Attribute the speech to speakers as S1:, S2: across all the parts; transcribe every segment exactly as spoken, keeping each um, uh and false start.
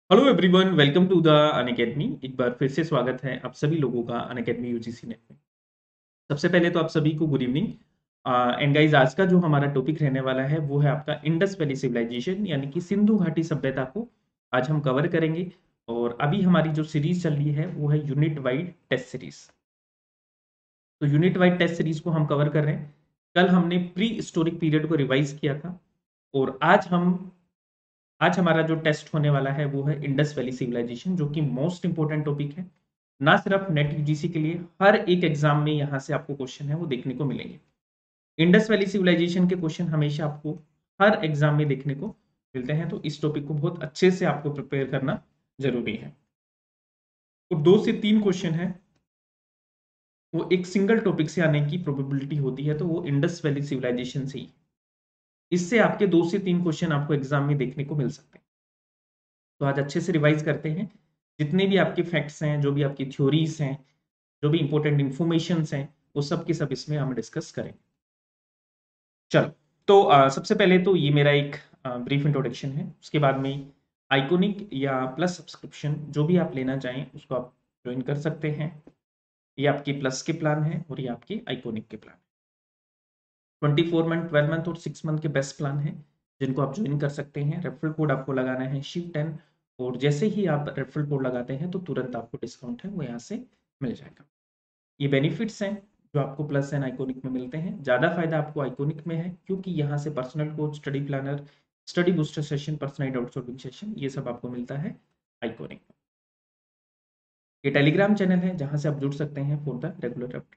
S1: Hello everyone, welcome to the Unacademy. एक बार फिर से स्वागत है आप सभी लोगों का अनअकैडमी यूजीसी नेट में। सबसे पहले तो आप सभी को गुड इवनिंग। एंड गाइस, आज का जो हमारा टॉपिक रहने वाला है वो है आपका इंडस वैली सिविलाइजेशन यानी कि सिंधु घाटी सभ्यता को आज हम कवर करेंगे। और अभी हमारी जो सीरीज चल रही है वो है यूनिट वाइड टेस्ट सीरीज। तो यूनिट वाइड टेस्ट सीरीज को हम कवर कर रहे हैं। कल हमने प्री हिस्टोरिक पीरियड को रिवाइज किया था और आज हम आज हमारा जो टेस्ट होने वाला है वो है इंडस वैली सिविलाइजेशन, जो कि मोस्ट इंपोर्टेंट टॉपिक है। ना सिर्फ नेट यूजीसी के लिए, हर एक एग्जाम में यहाँ से आपको क्वेश्चन है वो देखने को मिलेंगे। इंडस वैली सिविलाइजेशन के क्वेश्चन हमेशा आपको हर एग्जाम में देखने को मिलते हैं, तो इस टॉपिक को बहुत अच्छे से आपको प्रिपेयर करना जरूरी है। तो दो से तीन क्वेश्चन है वो एक सिंगल टॉपिक से आने की प्रोबेबिलिटी होती है, तो वो इंडस वैली सिविलाइजेशन से ही। इससे आपके दो से तीन क्वेश्चन आपको एग्जाम में देखने को मिल सकते हैं। तो आज अच्छे से रिवाइज करते हैं। जितने भी आपके फैक्ट्स हैं, जो भी आपकी थ्योरीज हैं, जो भी इंपॉर्टेंट इंफॉर्मेशन हैं, वो सब के सब इसमें हम डिस्कस करेंगे। चलो, तो आ, सबसे पहले तो ये मेरा एक ब्रीफ इंट्रोडक्शन है। उसके बाद में आइकोनिक या प्लस सब्सक्रिप्शन जो भी आप लेना चाहें उसको आप ज्वाइन कर सकते हैं। ये आपके प्लस के प्लान है और ये आपके आइकोनिक के प्लान है। Twenty four month, twelve month और सिक्स मंथ के बेस्ट प्लान है जिनको आप ज्वाइन कर सकते हैं। रेफरल कोड आपको लगाना है शिव टेन, और जैसे ही आप रेफरल कोड लगाते हैं तो तुरंत आपको डिस्काउंट है वो यहाँ से मिल जाएगा। ये बेनिफिट्स हैं जो आपको प्लस एंड आइकोनिक में मिलते हैं। ज़्यादा फायदा आपको आइकोनिक में है क्योंकि यहाँ से personal coach, study planner, study booster session, personal outsourcing session, ये सब आपको मिलता है आइकोनिक में। ये टेलीग्राम चैनल है जहाँ से आप जुड़ सकते हैं फॉर द रेगुलर अपडेट।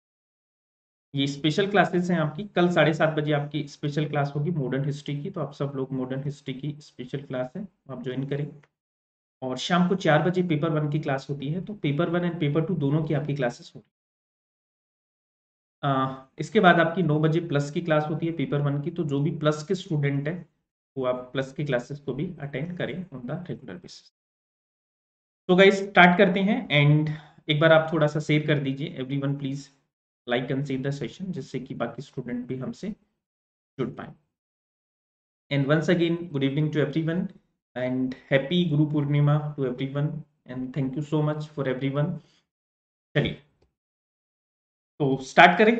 S1: ये स्पेशल क्लासेस हैं आपकी। कल साढ़े सात बजे आपकी स्पेशल क्लास होगी मॉडर्न हिस्ट्री की, तो आप सब लोग मॉडर्न हिस्ट्री की स्पेशल क्लास है आप ज्वाइन करें। और शाम को चार बजे पेपर वन की क्लास होती है, तो paper one and paper two दोनों की आपकी क्लासेस होगी। इसके बाद आपकी नौ बजे प्लस की क्लास होती है पेपर वन की, तो जो भी प्लस के स्टूडेंट है वो आप प्लस की क्लासेस को भी अटेंड करें ऑन द रेगुलर बेसिस। तो गाइस स्टार्ट करते हैं। एंड एक बार आप थोड़ा सा शेयर कर दीजिए, everyone please like and share the session, जिससे कि बाकी स्टूडेंट भी हमसे जुड़ पाए। And once again good evening to everyone and happy Guru Purnima to everyone, and thank you so much for everyone. चलिए, तो स्टार्ट करें।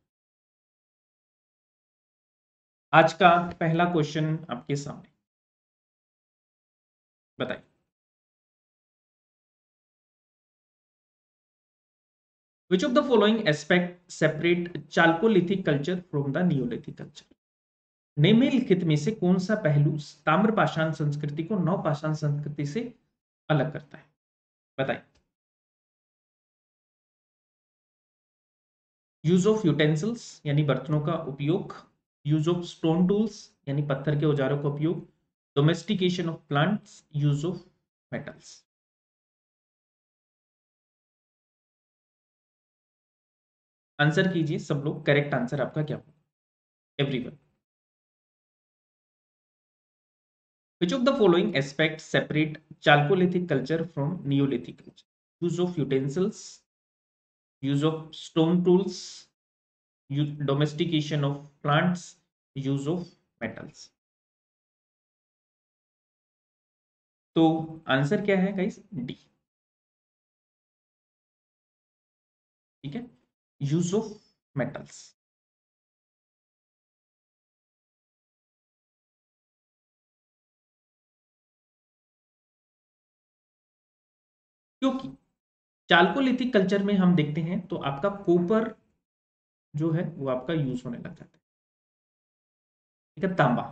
S1: आज का पहला क्वेश्चन आपके सामने, बताइए। Which of the following aspect separate Chalcolithic culture from the Neolithic culture? निम्नलिखित में से कौन सा पहलू ताम्रपाषाण संस्कृति को नवपाषाण संस्कृति से अलग करता है? बताइए। यूज ऑफ यूटेंसिल्स यानी बर्तनों का उपयोग, यूज ऑफ स्टोन टूल्स यानी पत्थर के औजारों का उपयोग, domestication of plants, use of metals. Answer कीजिए सब लोग, करेक्ट आंसर आपका क्या होगा everyone? Which of the following aspects separate Chalcolithic culture from Neolithic culture? Use of utensils, use of stone tools, use, domestication of plants, use of metals. तो answer क्या है guys? D. ठीक है, use of metals. क्योंकि chalcolithic culture में हम देखते हैं तो आपका कोपर जो है वो आपका यूज होने लग जाता है। ठीक है, तांबा।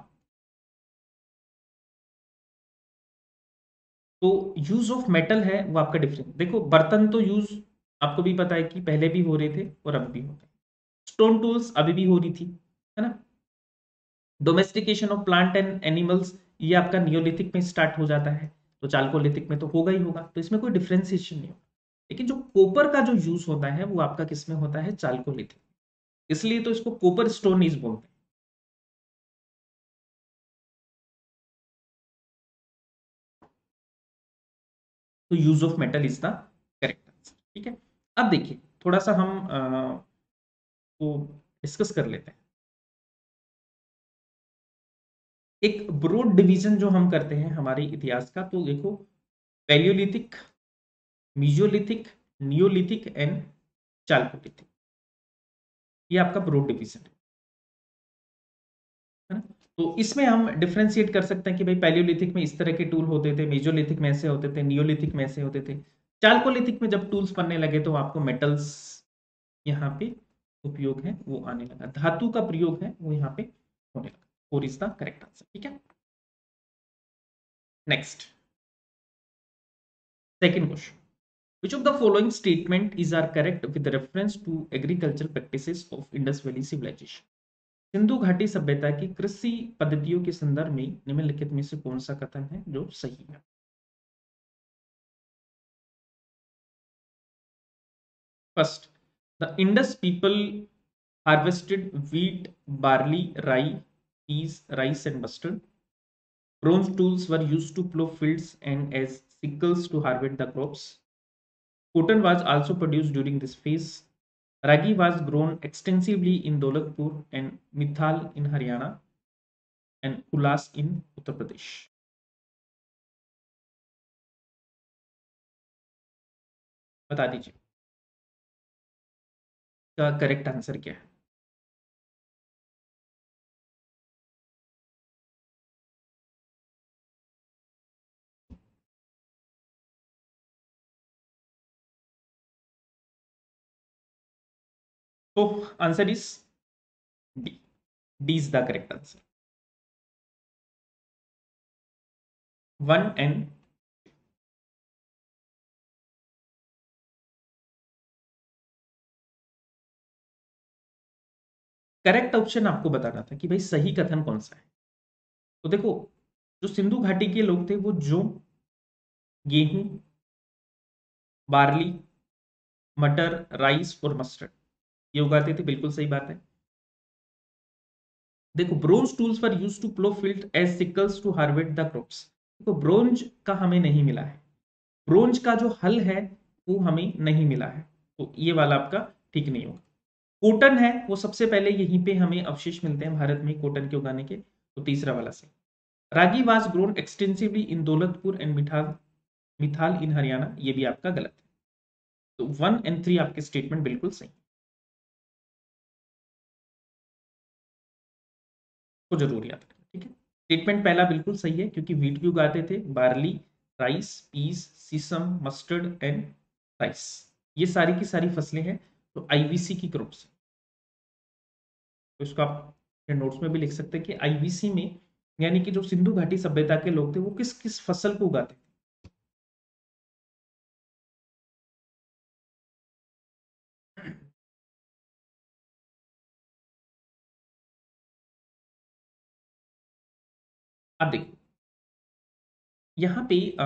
S1: तो यूज ऑफ मेटल है वो आपका डिफरेंट। देखो, बर्तन तो यूज आपको भी पता है कि पहले भी हो रहे थे और अब भी होते हैं। स्टोन टूल्स अभी भी हो रही थी, है ना। Domestication of plant and animals ये आपका नियोलिथिक में स्टार्ट हो जाता है, तो चाल्कोलिथिक में तो होगा ही होगा, तो इसमें कोई डिफ्रेंसिएशन नहीं होगा। लेकिन जो कोपर का जो यूज होता है वो आपका किस में होता है? चाल्कोलिथिक। इसलिए तो इसको कोपर स्टोन इज बोलते हैं। तो use of metal is the correct answer. ठीक है, अब देखिए थोड़ा सा हम अ, को डिस्कस कर लेते हैं। एक ब्रॉड डिवीजन जो हम करते हैं हमारे इतिहास का, तो देखो palaeolithic, mesolithic, neolithic and chalcolithic, ये आपका ब्रॉड डिवीजन है है ना। तो इसमें हम डिफरेंशिएट कर सकते हैं कि भाई पैलियोलिथिक में इस तरह के टूल होते थे, मेजोलिथिक में ऐसे होते थे, नियोलिथिक में ऐसे होते थे। चालकोलिथिक में जब टूल्स बनने लगे तो आपको मेटल्स यहाँ पे उपयोग है वो आने लगा, धातु का प्रयोग है वो यहाँ पे होने लगा। Four is the correct answer. ठीक है, next second question, which of the following statement is are correct with reference to agricultural practices of Indus Valley civilization? Sindhu घाटी सभ्यता की कृषि पद्धतियों के संदर्भ में निम्नलिखित में से कौन सा कथन है जो सही है? First, the Indus people harvested wheat, barley, rye, peas, rice and mustard. Bronze tools were used to plow fields and as sickles to harvest the crops. Cotton was also produced during this phase. Ragi was grown extensively in Daulatpur and Mithal in Haryana and Ulas in Uttar Pradesh. बता दीजिए का correct answer क्या है? तो answer is D. D is the correct answer. One and correct option आपको बताना था कि भाई सही कथन कौन सा है। तो देखो, जो सिंधु घाटी के लोग थे वो जौ, गेहूं, बार्ली, मटर, राइस और मस्टर्ड ये उगाते थे, बिल्कुल सही बात है। देखो, bronze tools were used to plough field as sickles to harvest the crops. देखो, ब्रोंज का हमें नहीं मिला है, ब्रोंज का जो हल है वो हमें नहीं मिला है, तो ये वाला आपका ठीक नहीं होगा। कॉटन है वो सबसे पहले यहीं पे हमें अवशेष मिलते हैं भारत में कॉटन के उगाने के, तो तीसरा वाला सही। Ragi was grown extensively in Daulatpur and Mithal Mithal in Haryana, ये भी आपका गलत है। तो वन एंड थ्री आपके स्टेटमेंट बिल्कुल सही, तो जरूर याद रखें। ठीक है, स्टेटमेंट पहला बिल्कुल सही है क्योंकि वीट भी उगाते थे, barley, rice, peas, sesame, mustard and rice, ये सारी की सारी फसलें हैं तो आईवीसी की क्रॉप्स है। तो इसको आप नोट्स में भी लिख सकते हैं कि आईवीसी में यानी कि जो सिंधु घाटी सभ्यता के लोग थे वो किस किस फसल को उगाते थे। आप देखो यहाँ पे अ,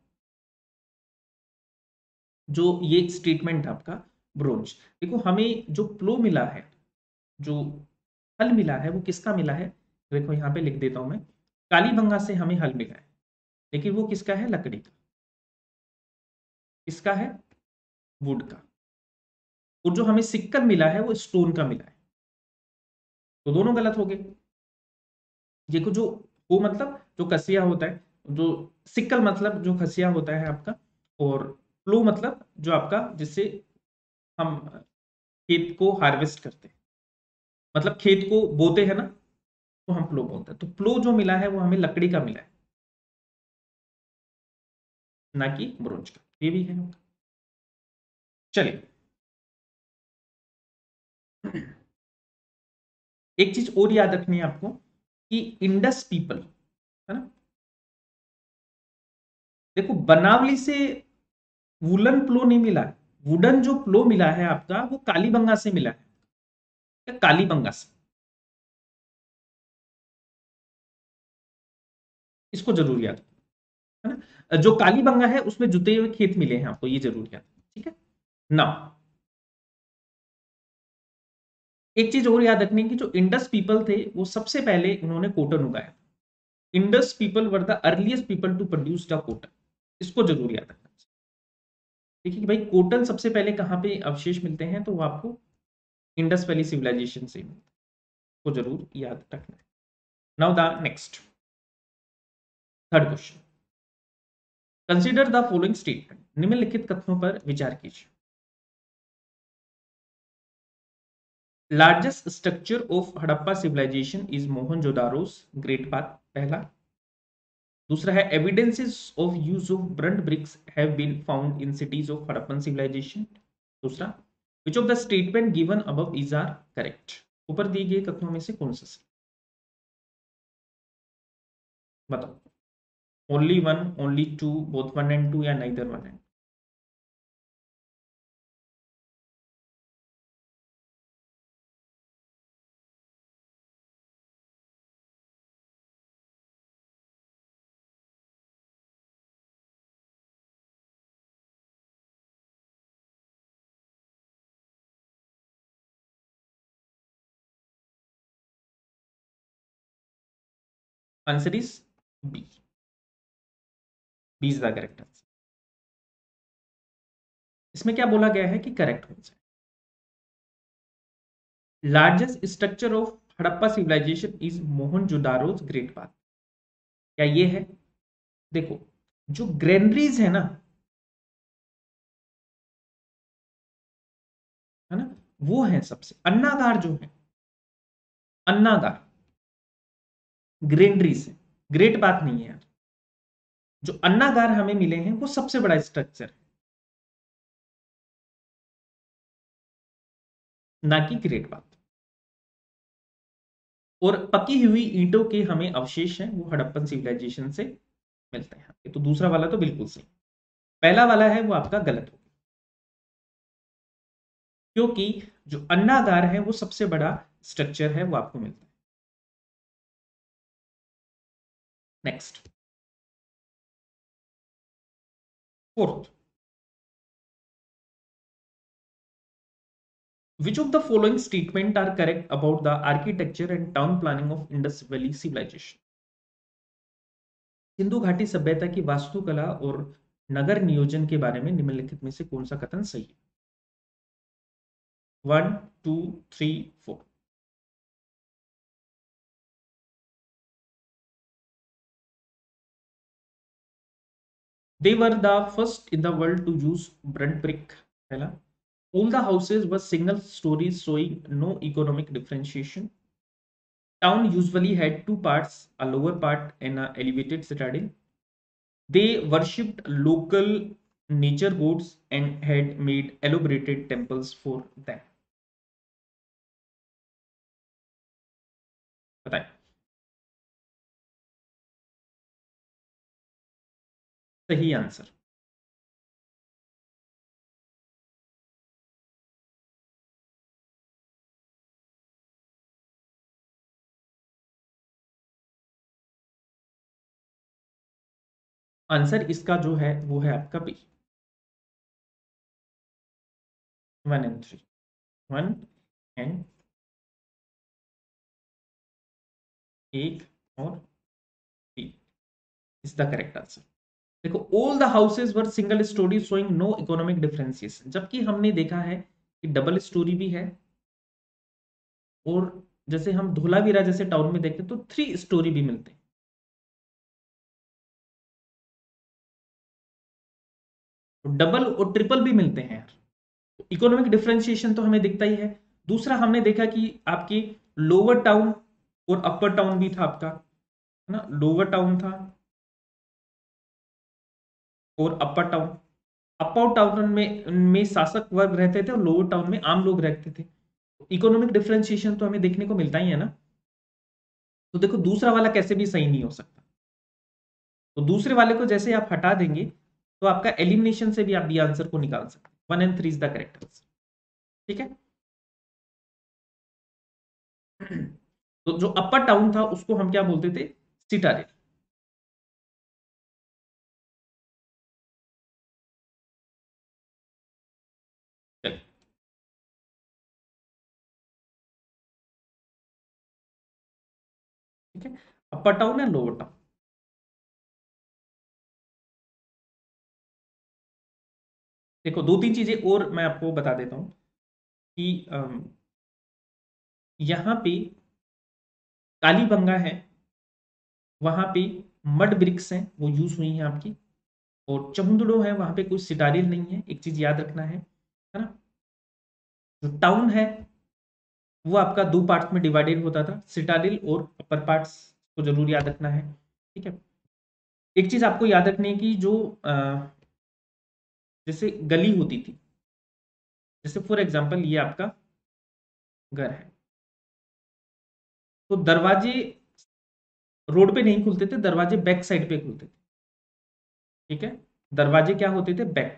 S1: जो ये स्टेटमेंट था आपका ब्रोंज, देखो हमें जो प्लो मिला है, जो हल मिला है वो किसका मिला है? देखो यहाँ पे लिख देता हूं मैं, कालीबंगा से हमें हल मिला है, लेकिन वो किसका है? लकड़ी का। किसका है? वुड का। और जो हमें सिक्कर मिला है वो स्टोन का मिला है, तो दोनों गलत हो गए। देखो, जो वो मतलब जो कसिया होता है, जो सिक्कल मतलब जो खसिया होता है आपका, और प्लो मतलब जो आपका जिससे हम खेत को हार्वेस्ट करते हैं, मतलब खेत को बोते हैं ना, तो हम प्लो बोलते हैं। तो प्लो जो मिला है वो हमें लकड़ी का मिला है, ना कि ब्रोंज का, ये भी है। चलिए, एक चीज और याद रखनी है आपको कि इंडस पीपल, है ना, देखो बनावली से वुलन प्लो नहीं मिला है, वुडन जो प्लो मिला है आपका वो कालीबंगा से मिला है, या कालीबंगा से, इसको जरूर याद रखना, है ना। जो कालीबंगा है उसमें जुते हुए खेत मिले हैं आपको, ये जरूर याद रखना, ठीक है ना। एक चीज और याद रखनी है कि जो इंडस पीपल थे वो सबसे पहले उन्होंने कॉटन उगाया। Indus people were the earliest people to produce the cotton, इसको जरूर याद रखना। देखिए कि भाई कॉटन सबसे पहले कहाँ पे अवशेष मिलते हैं, तो वो आपको इंडस वैली सिविलाइजेशन से मिलते हैं, को जरूर याद रखना है। Now the next, third question, consider the following statement, निम्नलिखित कथनों पर विचार कीजिए। Largest structure of Harappa civilization is Mohenjodaro's great bath, पहला। दूसरा है evidences of use of burnt bricks have been found in cities of Harappan civilization, दूसरा। Which of the statement given above is are correct, ऊपर दिए गए कथनों में से कौन सा सही, बताओ। Only one, only two, both one and two, या neither one and. Answer is B, B is the correct answer. इसमें क्या बोला गया है कि करेक्ट हो जाए। Largest structure of Harappa civilization is Mohenjodaro's great bath, क्या ये है? देखो, जो ग्रेनरीज है ना, है ना, वो है सबसे, अन्नागार जो है, अन्नागार ग्रेनरीज है, ग्रेट बात नहीं है यार। जो अन्नागार हमें मिले हैं वो सबसे बड़ा स्ट्रक्चर है, ना कि ग्रेट बात। और पकी हुई ईंटों के हमें अवशेष हैं, वो हड़प्पन सिविलाइजेशन से मिलते हैं। तो दूसरा वाला तो बिल्कुल सही, पहला वाला है वो आपका गलत हो गया, क्योंकि जो अन्नागार है वो सबसे बड़ा स्ट्रक्चर है, वो आपको मिलता है। Next, fourth, which of the following statement are correct about the architecture and town planning of Indus Valley civilization? Sindhu घाटी सभ्यता की वास्तुकला और नगर नियोजन के बारे में निम्नलिखित में से कौन सा कथन सही है? One, two, three, four. They were the first in the world to use burnt brick, पहला। All the houses were single stories showing no economic differentiation. Town usually had two parts, a lower part and an elevated citadel. They worshipped local nature gods and had made elaborated temples for them. बताएं। सही answer. Answer इसका जो है वो है आपका B, one and three, one and एक और तीन इज द करेक्ट आंसर। देखो, all the houses were single storey showing no economic differences, जबकि हमने देखा है कि डबल स्टोरी भी है, और जैसे हम धोलावीरा जैसे टाउन में देखते हैं तो थ्री स्टोरी भी मिलते हैं। तो डबल और ट्रिपल भी मिलते हैं यार। इकोनॉमिक डिफरेंशिएशन तो हमें दिखता ही है। दूसरा हमने देखा कि आपकी लोअर टाउन और अपर टाउन भी था आपका, है ना, लोअर टाउन था और अपर टाउन। अपर टाउन में में शासक वर्ग रहते थे और लोअर टाउन में आम लोग रहते थे। इकोनॉमिक डिफरेंशिएशन तो हमें देखने को मिलता ही है ना। तो देखो, दूसरा वाला कैसे भी सही नहीं हो सकता। तो दूसरे वाले को जैसे आप हटा देंगे तो आपका एलिमिनेशन से भी आप बी आंसर को निकाल सकते हैं। One and three is the correct answer, ठीक है। तो जो अपर टाउन था उसको हम क्या बोलते थे? सिटाडेल। चलिए, ठीक है। अपर टाउन है, लोअर टाउन। देखो, दो तीन चीजें और मैं आपको बता देता हूं कि अम, यहाँ पे कालीबंगा है, वहां पे मड ब्रिक्स हैं वो यूज हुई हैं आपकी, और चमुंदड़ो है वहां पे कोई सिटारिल नहीं है, एक चीज याद रखना है है ना। जो टाउन है वो आपका दो पार्ट्स में डिवाइडेड होता था, सिटाडिल और अपर पार्ट्स को जरूर याद रखना है। ठीक है, एक चीज आपको याद रखनी है कि जो अ, जैसे गली होती थी, जैसे फॉर एग्जांपल ये आपका घर है, तो दरवाजे रोड पे नहीं खुलते थे, दरवाजे बैक साइड पे खुलते थे। ठीक है, दरवाजे क्या होते थे, बैक।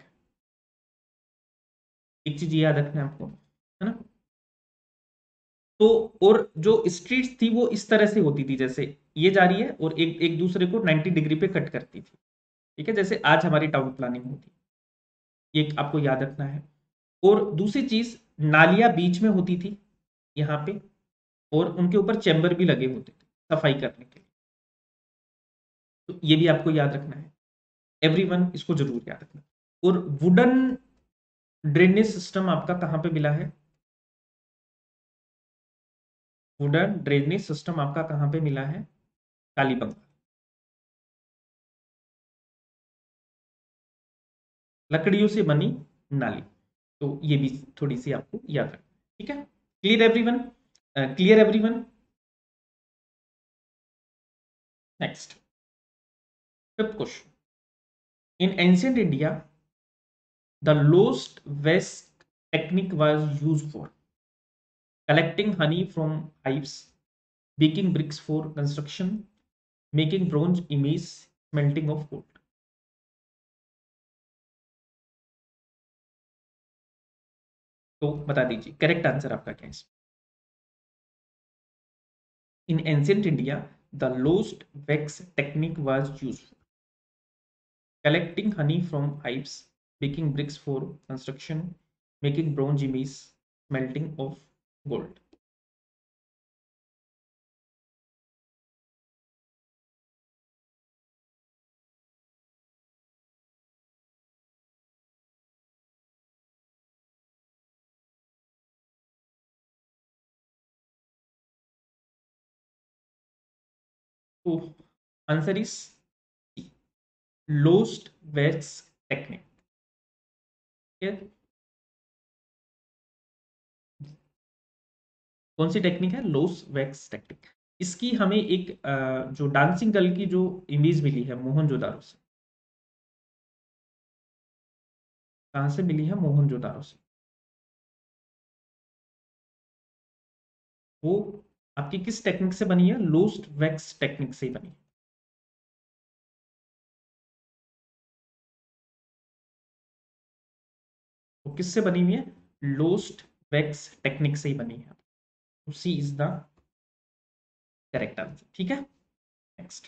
S1: एक चीज ये याद रखना है आपको, है ना। तो और जो स्ट्रीट्स थी वो इस तरह से होती थी, जैसे ये जा रही है और एक एक दूसरे को नाइन्टी डिग्री पे कट करती थी। ठीक है, जैसे आज हमारी टाउन प्लानिंग होती है, ये आपको याद रखना है। और दूसरी चीज, नालियां बीच में होती थी यहाँ पे, और उनके ऊपर चैम्बर भी लगे होते थे सफाई करने के लिए, तो ये भी आपको याद रखना है। एवरीवन इसको जरूर याद रखना। और वुडन ड्रेनेज सिस्टम आपका कहाँ पे मिला है, वुडन ड्रेनेज सिस्टम आपका कहाँ पे मिला है, कालीबंगा, लकड़ियों से बनी नाली। तो ये भी थोड़ी सी आपको याद रखना। ठीक है, clear everyone, clear everyone. Next, fifth question. In ancient India the lost वेस्ट technique was used for collecting honey from hives, baking bricks for construction, making bronze image, smelting of gold। तो बता दीजिए करेक्ट आंसर आपका क्या है। In ancient India the lost wax technique was used for collecting honey from hives, baking bricks for construction, making bronze image, smelting of gold। तो answer is lost wax technique. कौन सी technique है, lost wax technique. इसकी हमें एक अ, जो dancing girl की जो इमेज मिली है मोहनजोदारो से, कहाँ से मिली है, मोहनजोदारो से। वो आपकी किस टेक्निक से बनी है, लोस्ट वैक्स टेक्निक से ही बनी है। वो किससे बनी हुई है, लोस्ट वैक्स टेक्निक से ही बनी है। C is the correct answer. ठीक है, नेक्स्ट।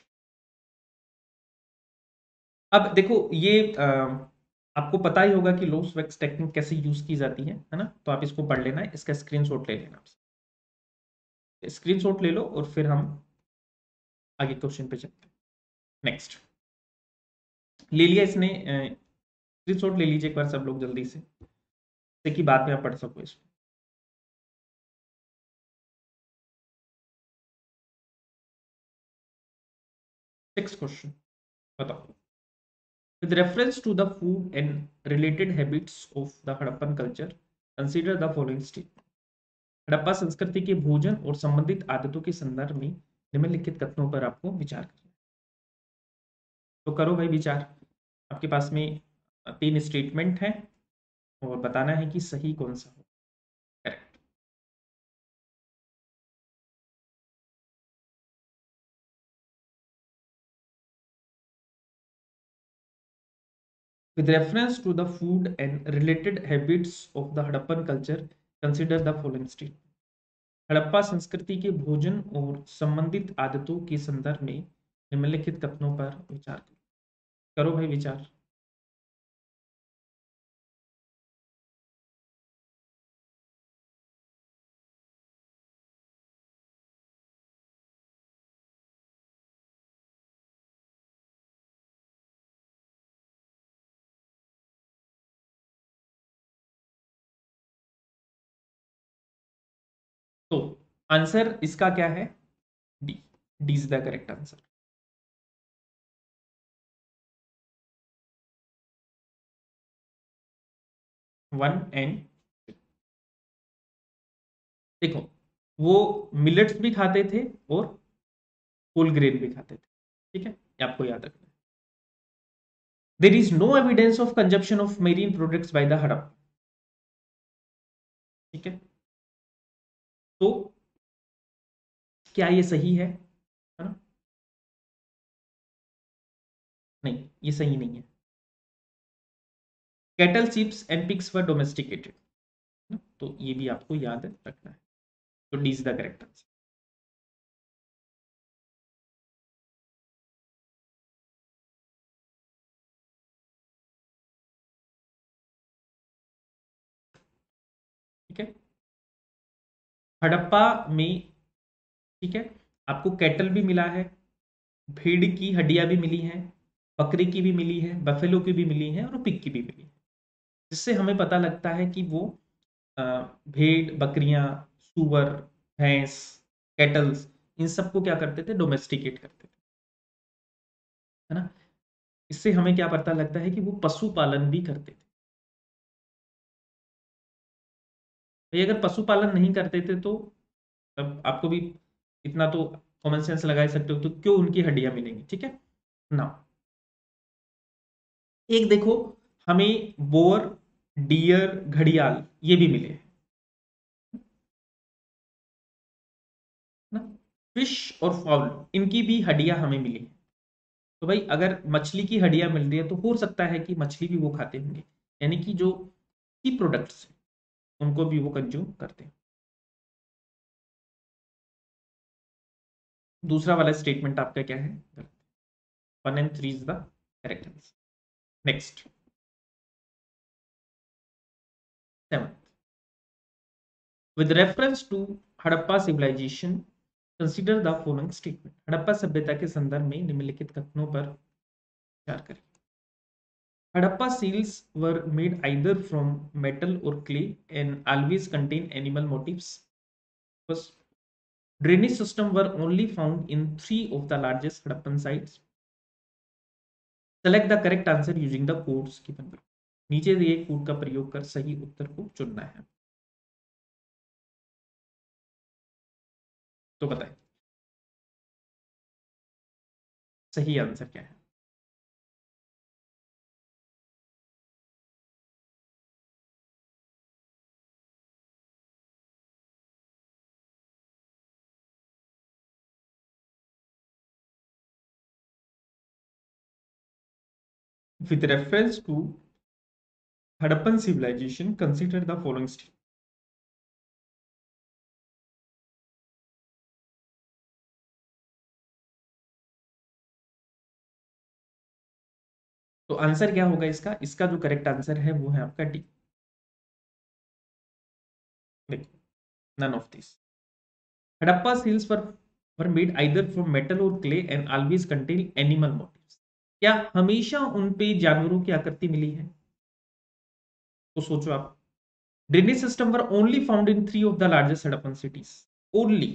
S1: अब देखो ये अ, आपको पता ही होगा कि लोस्ट वैक्स टेक्निक कैसे यूज की जाती है है ना, तो आप इसको पढ़ लेना है, इसका स्क्रीनशॉट ले लेना, स्क्रीनशॉट ले लो और फिर हम आगे क्वेश्चन पे चलते हैं। नेक्स्ट, ले लिया इसने, स्क्रीनशॉट ले लीजिए एक बार सब लोग जल्दी से, ताकि बाद में आप पढ़ सको इसको। सिक्स क्वेश्चन, बताओ। With reference to the food and related habits of the Harappan culture, consider the following statement। Harappa संस्कृति के भोजन और संबंधित आदतों के संदर्भ में निम्नलिखित कथनों पर आपको विचार करना है। तो करो भाई विचार। आपके पास में तीन स्टेटमेंट है और बताना है कि सही कौन सा हो। Correct. With reference to the food and related habits of the Harappan culture, consider the following statement। Harappa संस्कृति के भोजन और संबंधित आदतों के संदर्भ में निम्नलिखित कथनों पर विचार करो। करो भाई विचार। तो आंसर इसका क्या है, D. D is the correct answer. One and देखो, वो मिलेट्स भी खाते थे और होल ग्रेन भी खाते थे, ठीक है, ये आपको याद रखना है। There is no evidence of consumption of marine products by the Harappa, ठीक है। तो क्या ये सही है है ना? नहीं, ये सही नहीं है। Cattle, sheeps and pigs were domesticated, तो ये भी आपको याद रखना है। तो D is the correct answer. ठीक है, हड़प्पा में, ठीक है, आपको कैटल भी मिला है, भेड़ की हड्डियां भी मिली हैं, बकरी की भी मिली है, बफेलो की भी मिली है और पिग की भी मिली है, जिससे हमें पता लगता है कि वो अ, भेड़, बकरियां, सुअर, भैंस, कैटल्स, इन सबको क्या करते थे, डोमेस्टिकेट करते थे, है ना। इससे हमें क्या पता लगता है कि वो पशुपालन भी करते थे। भाई अगर पशुपालन नहीं करते थे तो अब आपको भी इतना तो कॉमन सेंस लगा ही सकते हो, तो क्यों उनकी हड्डियां मिलेंगी, ठीक है ना। एक देखो, हमें बोर, डियर, घड़ियाल ये भी मिले हैं ना। फिश और फाउल, इनकी भी हड्डियां हमें मिली हैं। तो भाई अगर मछली की हड्डियां मिल रही है तो हो सकता है कि मछली भी वो खाते होंगे, यानी कि जो सी प्रोडक्ट्स उनको भी वो कंज्यूम करते हैं। दूसरा वाला स्टेटमेंट आपका क्या है, one and three is the correct answer. Next, seven, with reference to Harappa civilization consider the following statement. Harappa सभ्यता के संदर्भ में निम्नलिखित कथनों पर विचार करें। Harappa seals were made either from metal or clay and always contain animal motifs. First, drainage system were only found in three of the largest Harappan sites. Select the correct answer using the codes given below. नीचे दिए code का प्रयोग कर सही उत्तर को चुनना है। तो बताएं सही आंसर क्या है। With reference to Harappan civilization, consider the following statement. तो आंसर क्या होगा इसका, इसका जो करेक्ट आंसर है वो है आपका डी। देखो, none of this. Harappa seals were were made either from metal or clay and always contain animal motifs. क्या हमेशा उन पे जानवरों की आकृति मिली है? तो सोचो आप। Drainage system were only found in three of the largest Harappan cities, only,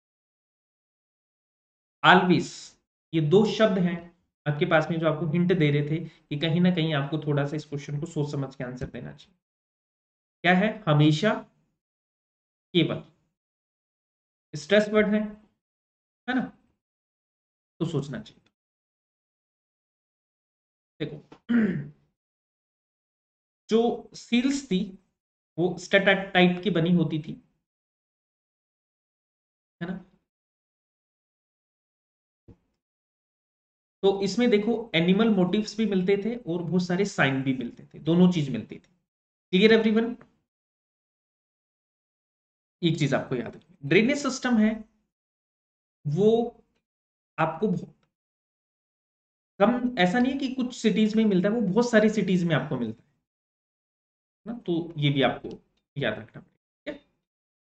S1: always, ये दो शब्द हैं आपके पास में जो आपको हिंट दे रहे थे कि कहीं ना कहीं आपको थोड़ा सा इस क्वेश्चन को सोच समझ के आंसर देना चाहिए। क्या है, हमेशा, केवल, स्ट्रेस वर्ड है है ना, तो सोचना चाहिए। देखो, जो सील्स थी वो स्टेटाटाइट की बनी होती थी, है ना। तो इसमें देखो एनिमल मोटिव्स भी मिलते थे और बहुत सारे साइन भी मिलते थे, दोनों चीज मिलती थी। Clear everyone. एक चीज आपको याद रखनी, ड्रेनेज सिस्टम है वो आपको कम, ऐसा नहीं है कि कुछ सिटीज में मिलता है, वो बहुत सारी सिटीज में आपको मिलता है ना, तो ये भी आपको याद रखना पड़ेगा, ठीक है।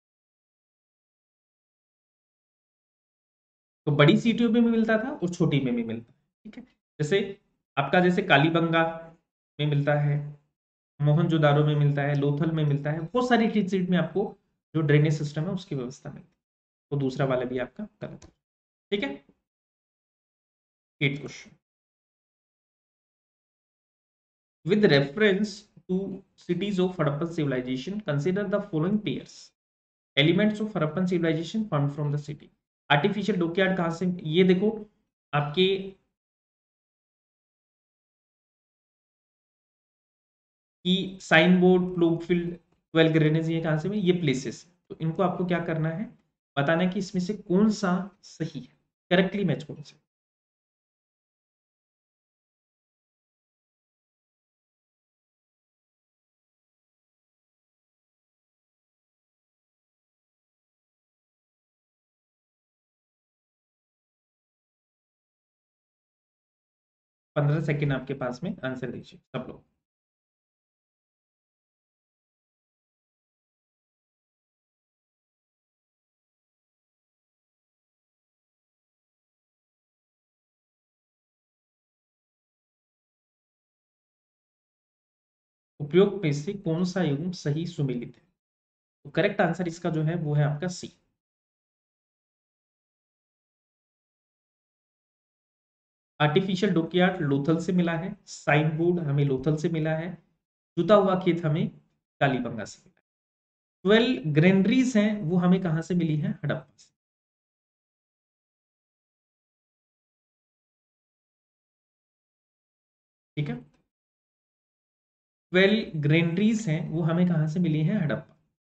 S1: तो बड़ी सिटियों में भी मिलता था और छोटी में भी मिलता है, ठीक है। जैसे आपका जैसे कालीबंगा में मिलता है, मोहनजोदारो में मिलता है, लोथल में मिलता है, बहुत सारी चीज में आपको जो ड्रेनेज सिस्टम है उसकी व्यवस्था मिलती है। तो दूसरा वाला भी आपका गलत है, ठीक है। Eight question, with reference to cities of Harappan civilization, consider the following pairs, elements of Harappan civilization found from the city. Artificial dockyard कहाँ से, ये देखो आपके कि sign board, plough field, twelve granaries, ये कहाँ से में, ये प्लेसेस। तो इनको आपको क्या करना है, बताना है कि इसमें से कौन सा सही है, करेक्टली मैच कौन सा। पंद्रह सेकेंड आपके पास में, आंसर दीजिए सब लोग। उपयोग में से कौन सा युग्म सही सुमेलित है, तो करेक्ट आंसर इसका जो है वो है आपका सी। आर्टिफिशियल डॉकयार्ड लोथल से मिला है, साइन बोर्ड हमें लोथल से मिला है, जुता हुआ खेत हमें कालीबंगा से मिला है। ट्वेल्व ग्रेनरीज हैं वो हमें कहां से मिली है, हड़प्पा से। ठीक है, ट्वेल्व ग्रेनरीज हैं वो हमें कहां से मिली है, हड़प्पा।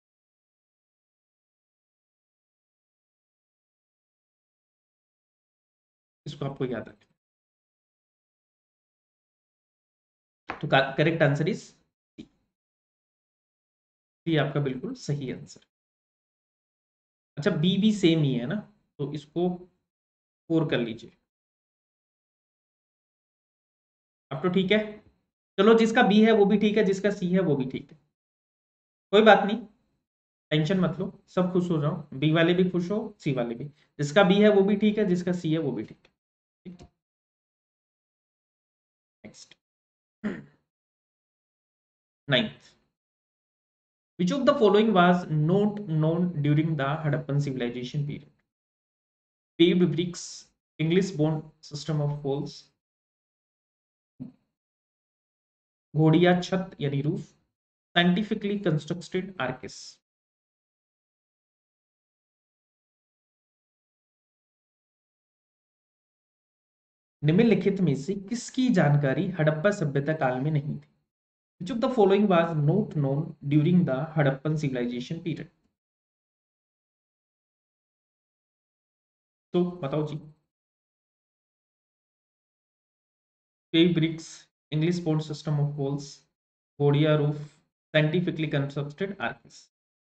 S1: इसको आपको याद रखना। तो correct answer is C. C आपका बिल्कुल सही आंसर। अच्छा, बी भी सेम ही है ना, तो इसको फोर कर लीजिए। अब तो ठीक है, चलो जिसका बी है वो भी ठीक है, जिसका सी है वो भी ठीक है, कोई बात नहीं, टेंशन मत लो, सब खुश हो जाओ, बी वाले भी खुश हो, सी वाले भी। जिसका बी है वो भी ठीक है, जिसका सी है वो भी ठीक है। ठीक, next. Ninth, which of the following was not known during the Harappan civilization period? Paved bricks, English bone system of walls, घोड़िया छत यानी रूफ, साइंटिफिकली कंस्ट्रक्टेड आर्किस। निम्नलिखित में से किसकी जानकारी हड़प्पा सभ्यता काल में नहीं थी? Which of the following was not known during the Harappan civilization period? तो बताओ जी। Paved bricks, English bone system of walls, घोड़िया roof, scientifically constructed arches.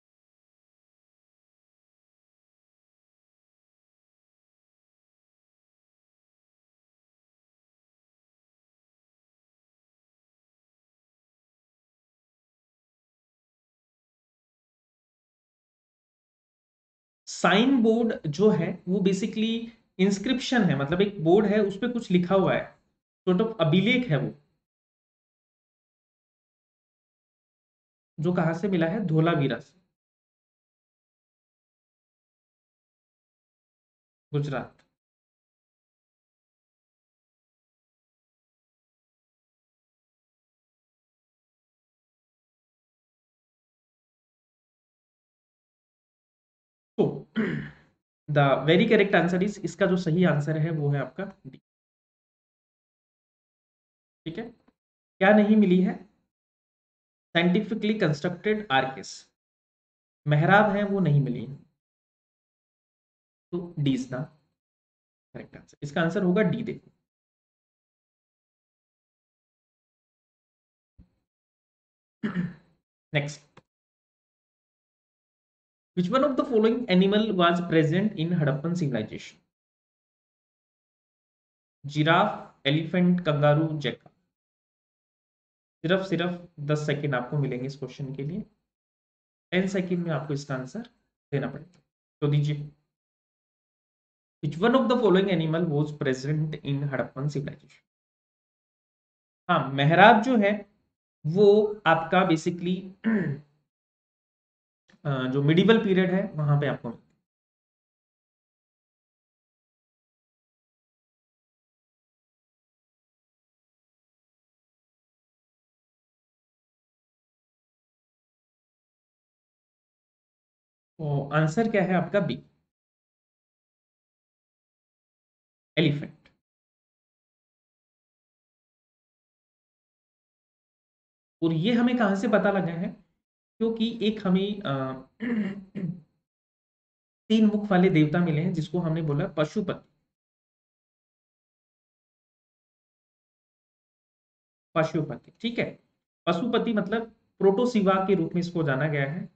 S1: Sign board जो है वो बेसिकली इंस्क्रिप्शन है, मतलब एक बोर्ड है उस पर कुछ लिखा हुआ है, सॉर्ट ऑफ अभिलेख है वो, जो कहां से मिला है, धोलावीरा से, गुजरात। तो the very correct answer is, इसका जो सही आंसर है वो है आपका डी। ठीक है, क्या नहीं मिली है, साइंटिफिकली कंस्ट्रक्टेड आर्किस, मेहराब है वो नहीं मिली है, तो D is the correct answer, इसका आंसर होगा डी। देखो next, which one of the following animal was present in Harappan civilization? Giraffe, elephant, kangaroo, jackal. सिर्फ सिर्फ दस सेकेंड आपको मिलेंगे इस क्वेश्चन के लिए, टेन सेकेंड में आपको इसका आंसर देना पड़ेगा, तो दीजिए। Which one of the following animal was present in Harappan civilization? हाँ, मेहराब जो है वो आपका बेसिकली जो मिडिवल पीरियड है वहां पे आपको तो आंसर क्या है आपका? B, elephant. और ये हमें कहां से पता लगा है? क्योंकि एक हमें अ, तीन मुख वाले देवता मिले हैं जिसको हमने बोला पशुपति। पशुपति, ठीक है। पशुपति मतलब प्रोटोसिवा के रूप में इसको जाना गया है।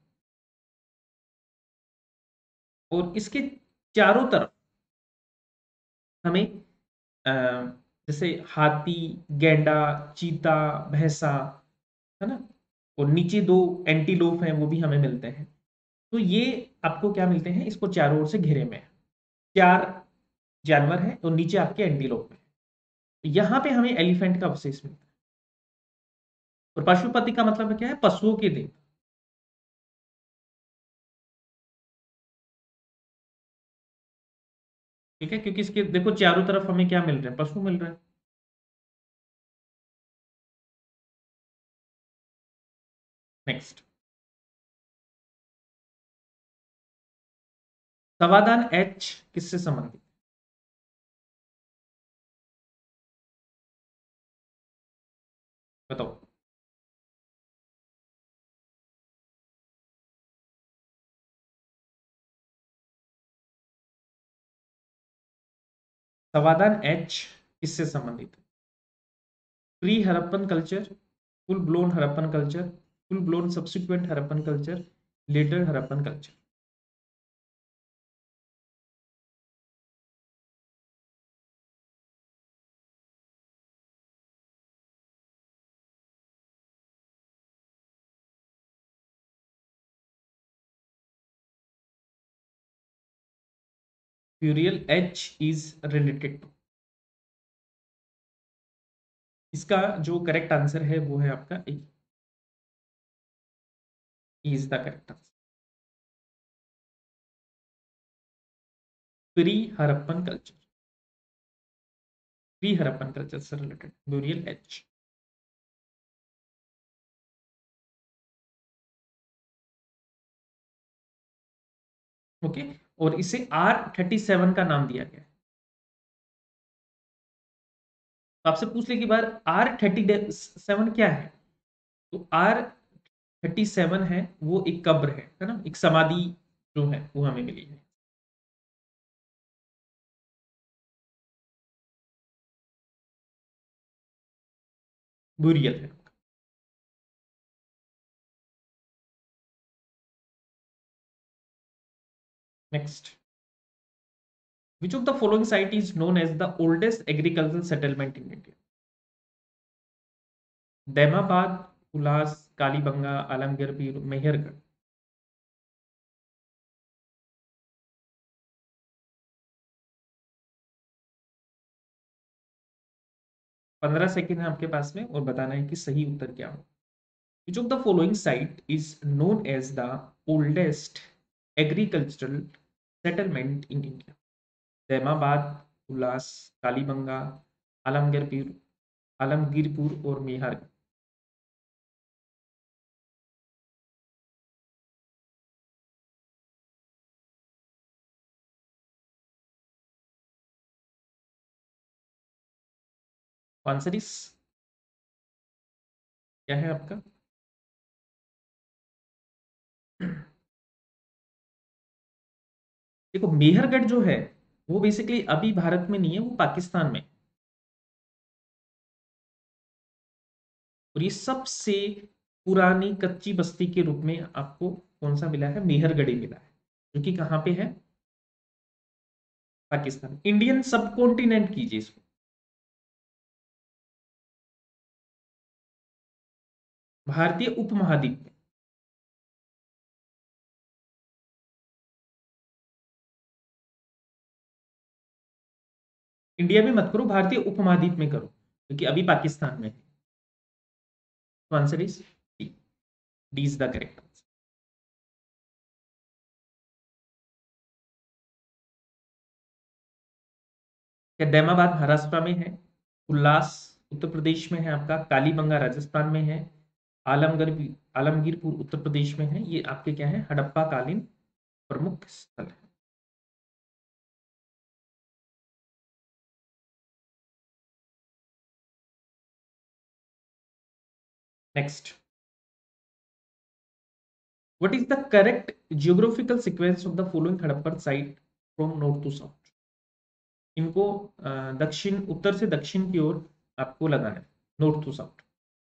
S1: और इसके चारों तरफ हमें अ, जैसे हाथी, गैंडा, चीता, भैंसा, है ना, और नीचे दो एंटीलोप हैं वो भी हमें मिलते हैं। तो ये आपको क्या मिलते हैं? इसको चारों ओर से घेरे में है। चार जानवर हैं और नीचे आपके एंटीलोप में। यहां पे हमें एलिफेंट का अवशेष मिलता है। और पशुपति का मतलब क्या है? पशुओं के देव। ठीक है, क्योंकि इसके देखो चारों तरफ हमें क्या मिल रहे हैं? पशु मिल रहे हैं। नेक्स्ट, समाधान एच किससे संबंधित? बताओ। समाधान एच किससे संबंधित है? Pre Harappan culture, full blown Harappan culture, full blown subsequent Harappan culture, later Harappan culture. Burial H is related to. इसका जो करेक्ट आंसर है वो है आपका A, is the correct answer. Pre Harappan culture, pre Harappan culture से रिलेटेड फ्यूरियल एच। ओके। और इसे are thirty seven का नाम दिया गया है। तो आपसे पूछ ले कि बार आर थर्टी सेवन क्या है? तो आर थर्टी सेवन है वो एक कब्र है है ना, एक समाधि जो है वो हमें मिली है। बुरियल है। Next, which of the following site is known as the oldest agricultural settlement in India? Daimabad, Ullas, Kalibangan, Alamgir, Pir, Mehrgarh. पंद्रह सेकेंड है आपके पास में और बताना है कि सही उत्तर क्या हो। Which of the following site is known as the oldest agricultural settlement in India? Daimabad, Ullas, Kalibangan, Alamgirpur, Alamgirpur और मेहरगढ़। आंसर इस क्या है आपका? देखो मेहरगढ़ जो है वो बेसिकली अभी भारत में नहीं है, वो पाकिस्तान में। और ये सबसे पुरानी कच्ची बस्ती के रूप में आपको कौन सा मिला है? मेहरगढ़ मिला है, जो कि कहाँ पे है? पाकिस्तान, इंडियन सब कॉन्टिनेंट कीजिए इसको। भारतीय उपमहाद्वीप में। इंडिया में मत करो, भारतीय उपमहाद्वीप में करो, क्योंकि अभी पाकिस्तान में है। तो answer is D, D is the correct answer. क्या दैमाबाद महाराष्ट्र में है? उल्लास उत्तर प्रदेश में है आपका, कालीबंगा राजस्थान में है, आलमगढ़ आलमगीरपुर उत्तर प्रदेश में है। ये आपके क्या है? हड़प्पा कालीन प्रमुख स्थल है। Next, what is the correct geographical sequence of the following Harappan site from north to south? इनको अ, दक्षिण उत्तर से दक्षिण की ओर आपको लगाना है, नॉर्थ टू साउथ।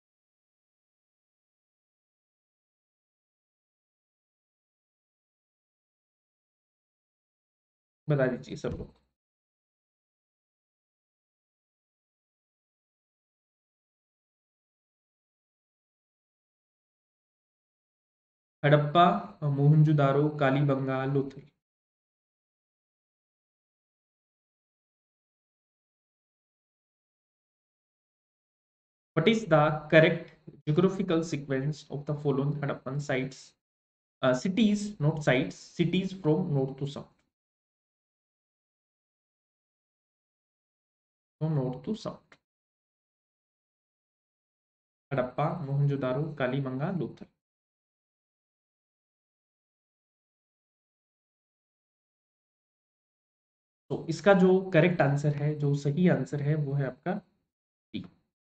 S1: बता दीजिए सब लोग। Harappa, Mohenjodaro, Kalibangan, Lothal. What is the correct geographical sequence of the following Harappan sites? Uh, cities, not sites, cities from north to south. From north to south. Harappa, Mohenjodaro, Kalibangan, Lothal. तो इसका जो करेक्ट आंसर है, जो सही आंसर है, वो है आपका डी।